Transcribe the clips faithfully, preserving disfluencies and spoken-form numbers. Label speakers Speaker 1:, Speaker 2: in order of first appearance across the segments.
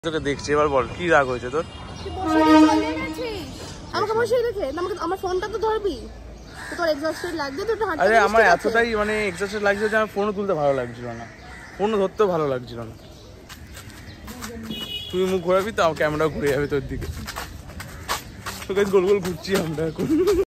Speaker 1: তোকে দেখছি এবার বল কি রাগ হয়েছে তোর?
Speaker 2: আমাকে বসিয়ে রেখে আমাকে আমার ফোনটা তো ধরবি তোর এক্সস্টেড লাগছে তো হাঁটতে।
Speaker 1: আরে আমার এতটাই মানে এক্সস্টেড লাগছে যে আমার ফোনও তুলতে ভালো লাগছিল না, ফোনও ধরতেও ভালো লাগছিল না। তুই মুখ ঘোরাবি তো ক্যামেরা ঘুরে যাবে তোর দিকে, তোকে গোল গোল ঘুরছি আমরা এখন।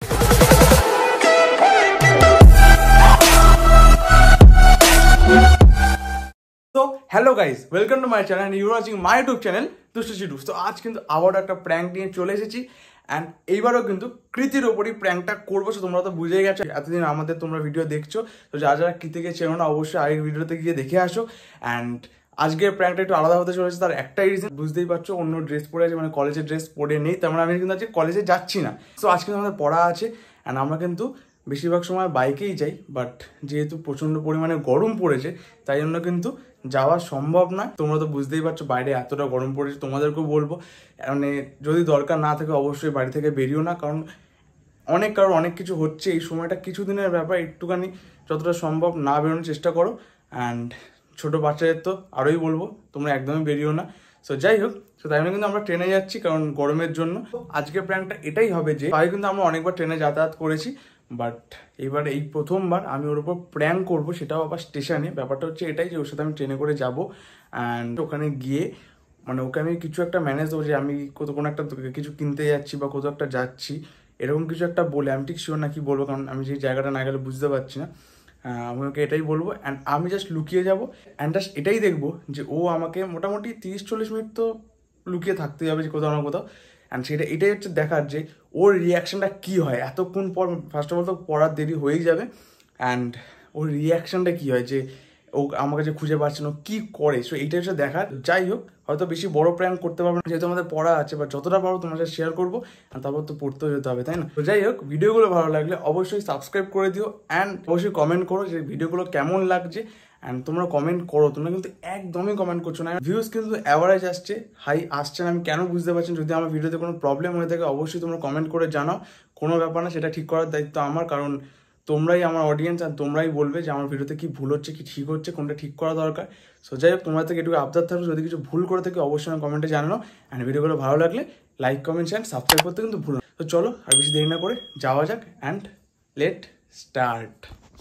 Speaker 1: তো hello guys, welcome to my channel, you are watching my YouTube channel Dushtu Chiru. তো আজ কিন্তু আবার একটা প্র্যাঙ্ক নিয়ে চলে এসেছি অ্যান্ড এইবারও কিন্তু কৃতির ওপরই প্র্যাঙ্কটা করবো। তোমরা তো বুঝেই গেছো, এতদিন আমাদের তোমরা ভিডিও দেখছো, তো যা যারা কৃতিকে চেনো না অবশ্যই আগের ভিডিওতে গিয়ে দেখে আসো। অ্যান্ড আজকের প্র্যাঙ্কটা একটু আলাদা হতে চলেছে, তার একটাই রিজন বুঝতেই পারছো, অন্য ড্রেস পরে আছে, মানে কলেজের ড্রেস পরে নেই, তার মানে আমি কিন্তু আজকে কলেজে যাচ্ছি না। তো আজকে আমাদের পড়া আছে অ্যান্ড আমরা কিন্তু বেশিরভাগ সময় বাইকেই যাই, বাট যেহেতু প্রচণ্ড পরিমাণে গরম পড়েছে তাই জন্য কিন্তু যাওয়া সম্ভব না। তোমরা তো বুঝতেই পারছো বাইরে এতটা গরম পড়েছে, তোমাদেরকেও বলবো মানে যদি দরকার না থাকে অবশ্যই বাড়ি থেকে বেরিও না, কারণ অনেক কারণ অনেক কিছু হচ্ছে এই সময়টা, কিছুদিনের ব্যাপার, একটুখানি যতটা সম্ভব না বেরোনোর চেষ্টা করো। অ্যান্ড ছোটো বাচ্চাদের তো আরোই বলবো তোমরা একদমই বেরিও না। সো যাই হোক, তো তাই জন্য কিন্তু আমরা ট্রেনে যাচ্ছি কারণ গরমের জন্য। আজকের প্ল্যানটা এটাই হবে যে আগে কিন্তু আমরা অনেকবার ট্রেনে যাতায়াত করেছি, বাট এবার এই প্রথমবার আমি ওর উপর প্র্যাঙ্ক করবো, সেটাও আবার স্টেশনে। ব্যাপারটা হচ্ছে এটাই যে ওর সাথে আমি ট্রেনে করে যাব অ্যান্ড ওখানে গিয়ে মানে ওকে আমি কিছু একটা ম্যানেজ দেবো যে আমি কত কোনো একটা কিছু কিনতে যাচ্ছি বা কোথাও একটা যাচ্ছি, এরকম কিছু একটা বলে, আমি ঠিক শিওর না কি বলবো কারণ আমি সেই জায়গাটা না গেলে বুঝতে পারছি না। আমি ওকে এটাই বলবো অ্যান্ড আমি জাস্ট লুকিয়ে যাবো অ্যান্ড জাস্ট এটাই দেখবো যে ও আমাকে মোটামুটি তিরিশ চল্লিশ মিনিট তো লুকিয়ে থাকতেই হবে যে কোথাও না কোথাও। অ্যান্ড সেটা এটাই হচ্ছে দেখার যে ওর রিয়াকশানটা কী হয়। এতক্ষণ পর ফার্স্ট অফ অল তো পড়ার দেরি হয়েই যাবে অ্যান্ড ওর রিয়াকশানটা কী হয়, যে ও আমাকে যে খুঁজে পাচ্ছে না কী করে। সো এইটা হচ্ছে দেখার। যাই হোক, হয়তো বেশি বড় প্র্যাঙ্ক করতে পারবো না যেহেতু আমাদের পড়া আছে, বা যতটা পারবো তোমার সাথে শেয়ার করবো, আর তারপর তো পড়তেও যেতে হবে, তাই না? তো যাই হোক, ভিডিওগুলো ভালো লাগলে অবশ্যই সাবস্ক্রাইব করে দিও অ্যান্ড অবশ্যই কমেন্ট করো যে ভিডিওগুলো কেমন লাগছে। অ্যান্ড তোমরা কমেন্ট করো, তোমরা কিন্তু একদমই কমেন্ট করছো না, ভিউজ কিন্তু অ্যাভারেজ আসছে, হাই আসছে না। আমি কেন বুঝতে পারছি, যদি আমার ভিডিওতে কোনো প্রবলেম হয়ে থাকে অবশ্যই তোমরা কমেন্ট করে জানাও, কোনো ব্যাপার না, সেটা ঠিক করার দায়িত্ব আমার, কারণ তোমরাই আমার অডিয়েন্স আর তোমরাই বলবে যে আমার ভিডিওতে কি ভুল হচ্ছে, কি ঠিক হচ্ছে, কোনটা ঠিক করা দরকার। সো যাই হোক, তোমরা থেকে একটু আবদার থাকবে, যদি কিছু ভুল করে থাকে অবশ্যই আমার কমেন্টে জানানো। অ্যান্ড ভিডিওগুলো ভালো লাগলে লাইক কমেন্ট শেয়ার সাবস্ক্রাইব করতে কিন্তু ভুলো না। তো চলো আর বেশি দেরি না করে যাওয়া যাক অ্যান্ড লেট স্টার্ট।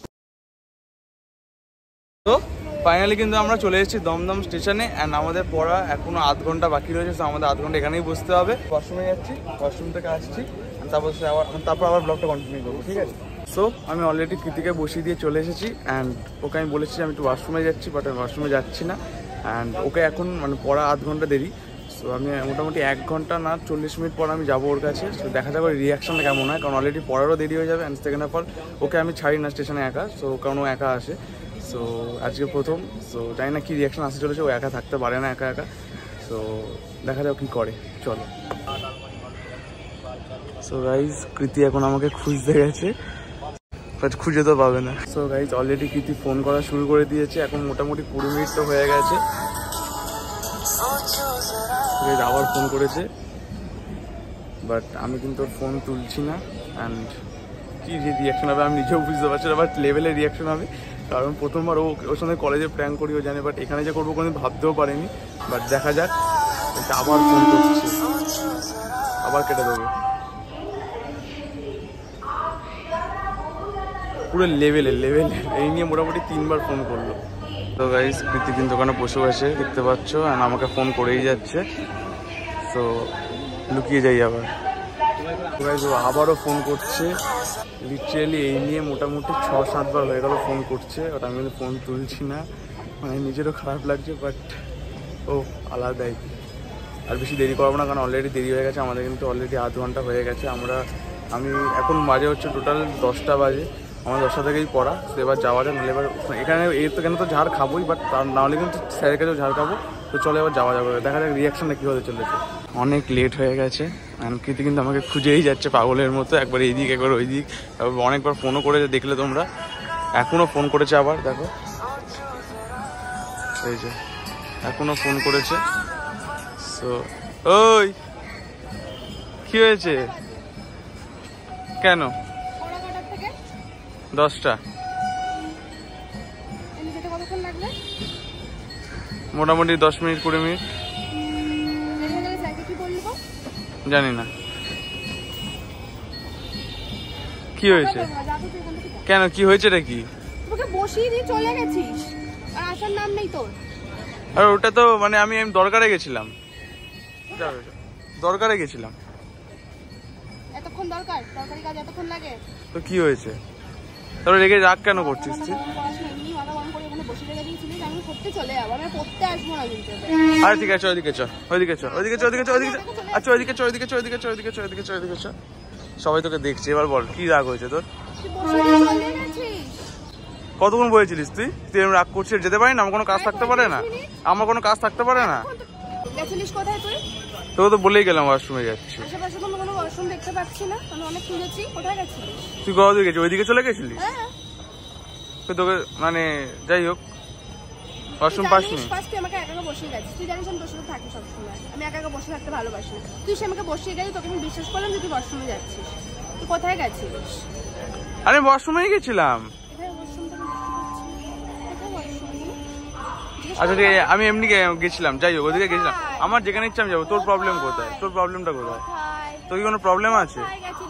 Speaker 1: তো ফাইনালি কিন্তু আমরা চলে এসেছি দমদম স্টেশনে অ্যান্ড আমাদের পড়া এখনো আধ ঘন্টা বাকি রয়েছে। তো আমাদের আধ ঘন্টা এখানেই বসতে হবে। ওয়াশরুমে যাচ্ছি, ওয়াশরুম থেকে আসছি, তারপর আবার তারপর আবার ব্লগটা কন্টিনিউ করবো, ঠিক আছে? সো আমি অলরেডি কৃতিকে বসিয়ে দিয়ে চলে এসেছি অ্যান্ড ওকে আমি বলেছি আমি একটু ওয়াশরুমে যাচ্ছি, বাট আমি ওয়াশরুমে যাচ্ছি না। অ্যান্ড ওকে এখন মানে পড়া আধ ঘন্টা দেরি, সো আমি মোটামুটি এক ঘন্টা না চল্লিশ মিনিট পর আমি যাবো ওর কাছে। সো দেখা যাবে রিয়াকশনটা কেমন হয়, কারণ অলরেডি পড়ারও দেরি হয়ে যাবে and second of all okay আমি ছাড়ি না স্টেশনে একা, সো কারণ ও একা আসে। সো আজকে প্রথম, সো জানি না কী রিয়াকশন আসতে চলেছে, ও একা থাকতে পারে না একা একা। সো দেখা যাক কী করে, চলো। সো গাইজ, কৃতি এখন আমাকে খুঁজতে গেছে, বাট খুঁজে তো পাবে না। So guys, already Kriti phone করা শুরু করে দিয়েছে, এখন মোটামুটি কুড়ি মিনিট তো হয়ে গেছে। আবার ফোন করেছে, বাট আমি কিন্তু ফোন তুলছি না। অ্যান্ড কী যে রিয়াকশন হবে আমি নিজেও বুঝতে পারছি না, বাট লেভেলের রিয়াকশন হবে, কারণ প্রথমবার ও ওর সঙ্গে কলেজে প্র্যাঙ্ক করি ও জানে, বাট এখানে যে করবো কোনোদিন ভাবতেও পারিনি। বাট দেখা যাক, আবার ফোন করছি, আবার কেটে দেবো। পুরো লেভেলের লেভেলের এই নিয়ে মোটামুটি তিনবার ফোন করলো। তো গাইস, কৃতি কিন্তু ওখানে বসে বসে দেখতে পাচ্ছ অ্যান্ড আমাকে ফোন করেই যাচ্ছে। তো লুকিয়ে যাই আবার। গাইস, ও আবারও ফোন করছে, লিটারালি এই নিয়ে মোটামুটি ছ সাতবার হয়ে গেল ফোন করছে, ওটা আমি কিন্তু ফোন তুলছি না, মানে নিজেরও খারাপ লাগছে, বাট ও আলাদাই। আর বেশি দেরি করবো না, কারণ অলরেডি দেরি হয়ে গেছে আমাদের, কিন্তু অলরেডি আধ ঘন্টা হয়ে গেছে। আমরা আমি এখন বাজে হচ্ছে টোটাল দশটা বাজে, আমার দশটা থেকেই পড়া। তো এবার যাওয়া যায়, নাহলে এবার এখানে এই তো কেন তো ঝাড় খাবোই, বাট তার নাহলে কিন্তু স্যারের কাছেও ঝাড় খাবো। তো চলে এবার যাওয়া যাবে, দেখা যাক রিয়াকশানটা কী হতে চলেছে। অনেক লেট হয়ে গেছে অ্যান্ড কৃতি কিন্তু আমাকে খুঁজেই যাচ্ছে পাগলের মতো, একবার এই দিক একবার ওই দিক, তারপর অনেকবার ফোনও করেছে, দেখলে তোমরা, এখনও ফোন করেছে আবার, দেখো এই যে এখনও ফোন করেছে। সো ওই কী হয়েছে, কেন দশটা? মোটামুটি দশ মিনিট কুড়ি মিনিট জানি না কি হয়েছে, কেন কি হয়েছে রে? কি
Speaker 2: তোকে বসিয়ে দিয়ে চলে গেছিস আর আসার নাম নেই তোর।
Speaker 1: আর ওটা তো মানে আমি আমি দরকারে গেছিলাম, দরকারে গেছিলাম।
Speaker 2: এতক্ষণ দরকার? দরকারি কাজ এতক্ষণ লাগে?
Speaker 1: তো কি হয়েছে? তারপরে রেগে রাগ কেন করছিস তুই? আরে ঠিক আছে, ওইদিকে চ, ওইদিকে চ, ওইদিকে চ, ওইদিকে চ, ওইদিকে আচ্ছা, ওইদিকে চ, ওইদিকে চ, ওইদিকে চ, ওইদিকে চ, ওইদিকে চ, ওইদিকে চ। সবাই তোকে দেখছে, এবার বল কি রাগ হয়েছে তোর? কতক্ষণ বলেছিলিস তুই? তুই এরকম রাগ করছিস, যেতে পারি না? আমার কোনো কাজ থাকতে পারে না? আমার কোনো কাজ থাকতে পারে না? তোকে তো বলেই গেলাম ওয়াশরুমে যাচ্ছি। তুই কোথা দিয়ে গেছিস? ওইদিকে চলে গেছিলিস? তোকে মানে যাই হোক ওয়াশরুম পাসনি।
Speaker 2: আমাকে একা একা বসিয়ে গেছিস, তুই জানিস আমি তোর সাথে থাকি সবসময়, আমি একা একা বসে থাকতে ভালোবাসি না। তুই সে আমাকে বসিয়ে গেলি, তোকে আমি বিশ্বাস করলাম যে তুই ওয়াশরুমে যাচ্ছিস। তুই কোথায় গেছিস?
Speaker 1: আরে ওয়াশরুমেই গেছিলাম। আচ্ছা ঠিক আছে, আমি এমনি গেছিলাম, যাই হোক ওদিকে গেছিলাম। আমার যেখানে ইচ্ছা আমি যাবো। তোর প্রবলেম কোথায়? তোর প্রবলেমটা কোথায়? তোর কি কোনো প্রবলেম আছে?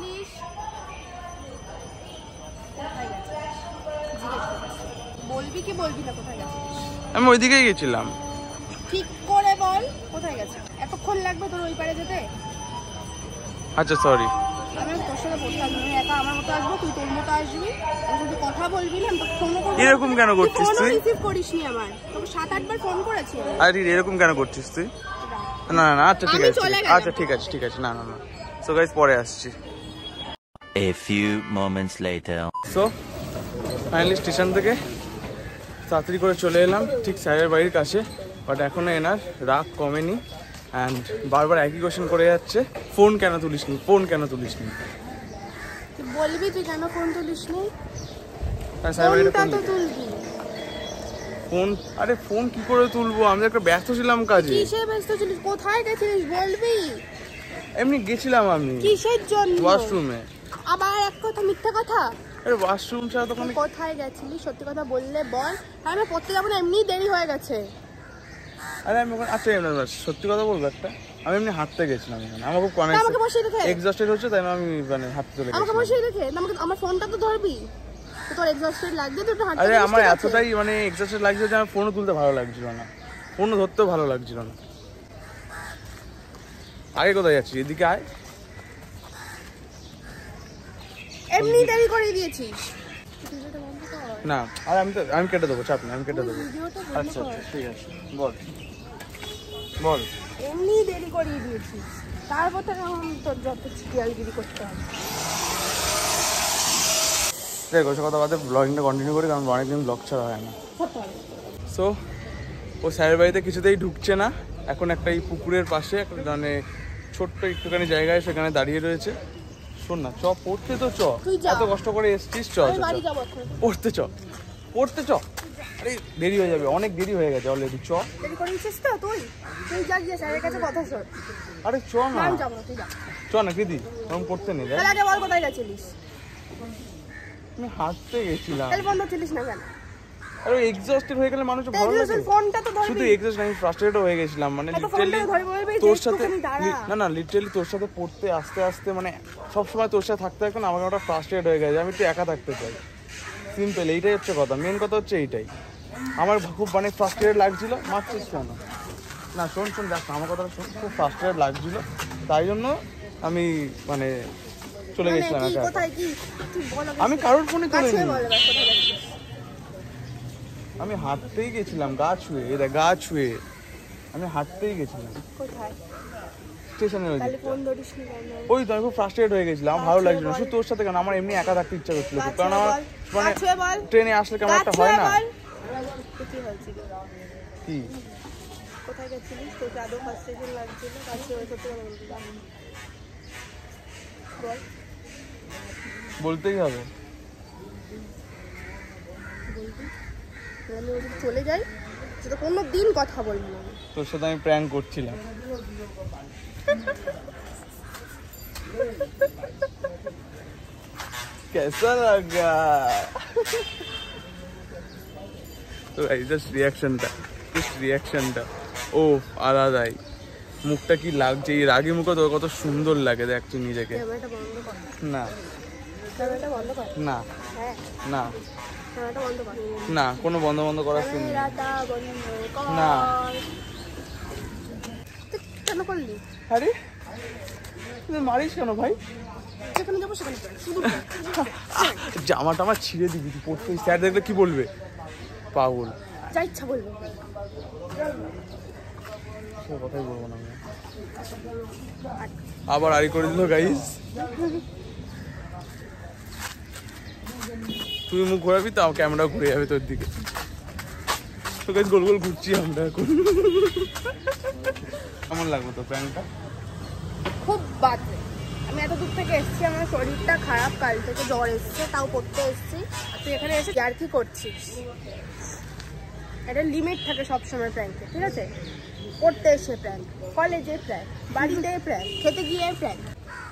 Speaker 2: বলবি কি বলবি না কোথায় গেছিস?
Speaker 1: আমি ওইদিকেই গেছিলাম।
Speaker 2: ঠিক করে বল কোথায় গেছিস? এতক্ষণ লাগবে তোর ওই পারে যেতে?
Speaker 1: আচ্ছা সরি।
Speaker 2: আমি তোর সাথে বলতে আসবো, আমি একা আমার মতো আসবো, তুই তোর মতো আসবি। আমি তুই কথা বলবি না, আমি তোকে ফোন করব।
Speaker 1: এরকম কেন করছিস তুই?
Speaker 2: ফোন রিসিভ করিসনি আমার, তোকে সাত আট বার ফোন করেছি।
Speaker 1: আরে এরকম কেন করছিস তুই? না না না, আচ্ছা ঠিক আছে, আচ্ছা ঠিক আছে ঠিক আছে, না না না। সো গাইস পরে আসছি।
Speaker 3: A few moments later.
Speaker 1: So finally station থেকে তাড়াতাড়ি করে চলে এলাম ঠিক স্যারের বাড়ির কাছে। বাট এখনো এনার রাগ কমেনি অ্যান্ড বারবার একই কোয়েশ্চেন করে যাচ্ছে, ফোন কেন তুলিসনি, ফোন কেন তুলিসনি।
Speaker 2: তুই বলবি তুই কেন ফোন তুলিসনি?
Speaker 1: স্যারের বাড়িটা
Speaker 2: ফোনটা তো তুলবি।
Speaker 1: ফোন, আরে ফোন কি করে তুলবো? আমি একটা ব্যস্ত ছিলাম কাজে।
Speaker 2: কিসে ব্যস্ত ছিলিস? কোথায় গেছিলিস বলবি?
Speaker 1: এমনি গেছিলাম আমি।
Speaker 2: কিসের জন্য?
Speaker 1: ওয়াশরুমে।
Speaker 2: আবার এক কথা মিথ্যা কথা?
Speaker 1: আরে ওয়াশরুম ছাড়া তো কোনো।
Speaker 2: কোথায় গেছিলি সত্যি কথা বললে বল। আমি পড়তে যাবো না, এমনি দেরি হয়ে গেছে।
Speaker 1: আরে আমি ওখানে, আচ্ছা সত্যি কথা বলবো একটা, আমি এমনি হাঁটতে গেছিলাম এখানে। আমার খুব কনে
Speaker 2: আমাকে বসিয়ে রেখে
Speaker 1: এক্সস্টেড হচ্ছে, তাই আমি মানে হাঁটতে চলে গেছি।
Speaker 2: আমাকে বসিয়ে রেখে আমাকে আমার ফোনটা তো ধরবি, তোর এক্সস্টেড লাগছে তো একটু হাঁটতে।
Speaker 1: আরে আমার এতটাই মানে এক্সস্টেড লাগছে যে আমার ফোনও তুলতে ভালো লাগছিল না, ফোনও ধরতেও ভালো লাগছিল না। আগে কোথায় যাচ্ছিস? এদিকে আয়।
Speaker 2: এমনি দেরি করে দিয়েছিস
Speaker 1: না। আর আমি তো আমি কেটে দেবো, চাপ না, আমি কেটে দেবো। আচ্ছা আচ্ছা ঠিক আছে, বল বল।
Speaker 2: এমনি দেরি করিয়ে দিয়েছিস, তারপর থেকে এখন তোর যত চিটিয়ালগিরি করতে হবে।
Speaker 1: দেখ ওসব কথা বাদে ব্লগিংটা কন্টিনিউ করি, কারণ অনেকদিন ব্লগ ছাড়া হয় না। সো ও স্যারের বাড়িতে কিছুতেই ঢুকছে না। এখন একটা এই পুকুরের পাশে একটা মানে ছোট্ট একটুখানি জায়গায় সেখানে দাঁড়িয়ে রয়েছে। শোন না, চ পড়তে তো চ, এত কষ্ট করে এসছিস, চ পড়তে চ, পড়তে চ। আরে দেরি হয়ে যাবে, অনেক দেরি হয়ে গেছে অলরেডি, চ।
Speaker 2: দেরি করেছিস তো তুই? তুই যা গিয়ে স্যারের কাছে কথা শোন।
Speaker 1: আরে চ না,
Speaker 2: আমি যাব না, তুই যা।
Speaker 1: চ না কৃতি, আমি পড়তে নেই।
Speaker 2: তাহলে আগে বল কোথায় গেছিলিস?
Speaker 1: আমি হাঁটতে গেছিলাম।
Speaker 2: তাহলে বন্ধ ছিলিস না কেন?
Speaker 1: আরে এক্সস্টেড হয়ে গেলে মানুষ ভালো লাগে।
Speaker 2: ফোনটা তো ধরবি।
Speaker 1: শুধু এক্সস্ট আমি ফ্রাস্ট্রেটেড হয়ে গেছিলাম, মানে লিটারালি তোর সাথে, না না লিটারালি তোর সাথে পড়তে আস্তে আস্তে মানে সব সময় তোর সাথে থাকতে থাকতে আমাকে ওটা ফ্রাস্ট্রেটেড হয়ে গেছে। আমি একটু একা থাকতে চাই, সিম্পল এইটাই হচ্ছে কথা। মেন কথা হচ্ছে এইটাই, আমার খুব মানে ফ্রাস্ট্রেটেড লাগছিল। মারছিস কেন? না শোন শোন দেখ আমার কথা শোন, খুব ফ্রাস্ট্রেটেড লাগছিল, তাই জন্য আমি মানে চলে গেছিলাম একা। আমি কারোর ফোনে তুলিনি, আমি হাঁটতেই গেছিলাম গা ছুঁয়ে। এটা গা ছুঁয়ে আমি হাঁটতেই গেছিলাম।
Speaker 2: কোথায়?
Speaker 1: স্টেশনের ওই
Speaker 2: তাহলে ফোন ধরিসনি কেন?
Speaker 1: ওই তো আমি খুব ফ্রাস্ট্রেটেড হয়ে গেছিলাম, আমার ভালো লাগছিল না। শুধু তোর সাথে কেন, আমার এমনি একা থাকতে ইচ্ছা করছিল, কারণ আমার মানে ট্রেনে আসলে কেমন একটা হয় না।
Speaker 2: কি হয়েছিল?
Speaker 1: কি
Speaker 2: কোথায় গেছিলিস? তোর আদৌ ফ্রাস্ট্রেশন লাগছিল? কাছে ওই সত্যি কথা বলবি, বল।
Speaker 1: বলতেই হবে।
Speaker 2: আমি ওদিকে চলে যাই, সেটা কোনো দিন কথা বলবি না।
Speaker 1: তোর সাথে আমি প্র্যাঙ্ক করছিলাম। कैसा लगा? তো এই জাস্ট রিয়াকশনটা, জাস্ট রিয়াকশনটা ও আলাদাই। মুখটা কি লাগছে, এই রাগি মুখে তোর কত সুন্দর লাগে দেখছি নিজেকে।
Speaker 2: ক্যামেরাটা বন্ধ কর।
Speaker 1: না
Speaker 2: ক্যামেরাটা বন্ধ কর।
Speaker 1: না
Speaker 2: হ্যাঁ
Speaker 1: না
Speaker 2: ক্যামেরাটা বন্ধ কর।
Speaker 1: না, কোনো বন্ধ বন্ধ করার সিন নেই।
Speaker 2: ক্যামেরাটা বন্ধ কর।
Speaker 1: না।
Speaker 2: তুই কেন করলি?
Speaker 1: আরে তুই মারিস কেন ভাই?
Speaker 2: যেখানে যাবো সেখানে যাবো, শুধু
Speaker 1: জামা টামা ছিঁড়ে দিবি, তুই পড়তে স্যার দেখলে কি বলবে? পাগল।
Speaker 2: যা ইচ্ছা বলবো।
Speaker 1: সে কথাই বলবো না আমি। আবার আড়ি করে দিল গাইস। তুই মুখ ঘোরাবি তাও ক্যামেরা ঘুরে যাবে তোর দিকে। তো গাইস গোল গোল ঘুরছি আমরা এখন। কেমন লাগলো তো প্র্যাঙ্কটা?
Speaker 2: খুব বাজে। আমি এত দূর থেকে এসেছি, আমার শরীরটা খারাপ, কাল থেকে জ্বর এসছে, তাও পড়তে এসেছি। আর তুই এখানে এসে আর কি করছিস? একটা লিমিট থাকে সবসময় প্র্যাঙ্কে, ঠিক আছে? পড়তে এসে প্র্যাঙ্ক, কলেজে প্র্যাঙ্ক, বাড়িতে প্র্যাঙ্ক, খেতে গিয়ে প্র্যাঙ্ক।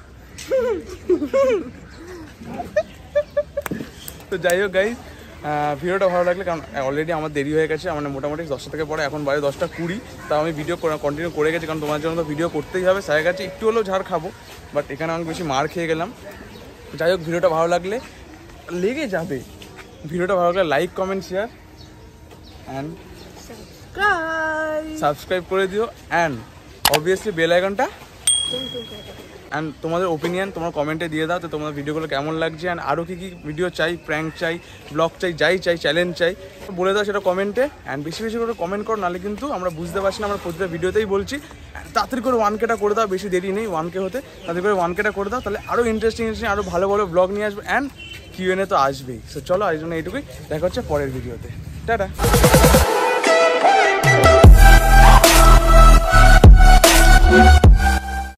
Speaker 1: তো যাই হোক গাইস, ভিডিওটা ভালো লাগলে, কারণ অলরেডি আমার দেরি হয়ে গেছে, মানে মোটামুটি দশটা থেকে পরে, এখন বাজে দশটা কুড়ি। তাও আমি ভিডিও কন্টিনিউ করে গেছি, কারণ তোমার জন্য তো ভিডিও করতেই হবে। স্যারের কাছে একটু হলেও ঝাড় খাবো, বাট এখানে অনেক বেশি মার খেয়ে গেলাম। যাই হোক, ভিডিওটা ভালো লাগলে, লেগে যাবে, ভিডিওটা ভালো লাগলে like comment share and subscribe করে দিও, অ্যান্ড অবভিয়াসলি বেল আইকনটা, অ্যান্ড তোমাদের ওপিনিয়ন তোমরা কমেন্টে দিয়ে দাও, তো তোমাদের ভিডিওগুলো কেমন লাগছে, অ্যান্ড আরও কী কী ভিডিও চাই, প্র্যাঙ্ক চাই, ব্লগ চাই, যাই চাই, চ্যালেঞ্জ চাই, বলে দাও সেটা কমেন্টে। অ্যান্ড বেশি বেশি করে কমেন্ট করো, নাহলে কিন্তু আমরা বুঝতে পারছি না, আমরা প্রতিটা ভিডিওতেই বলছি। তাড়াতাড়ি করে ওয়ান কেটা করে দাও, বেশি দেরি নেই ওয়ান কে হতে, তাড়াতাড়ি করে ওয়ান কেটা করে দাও, তাহলে আরও ইন্টারেস্টিং ইন্টারেস্টিং আরও ভালো ভালো ব্লগ নিয়ে আসবে, অ্যান্ড কিউএনএ তো আসবেই। সো চলো, আজ জন্য এইটুকুই, দেখা হচ্ছে পরের ভিডিওতে। টাটা।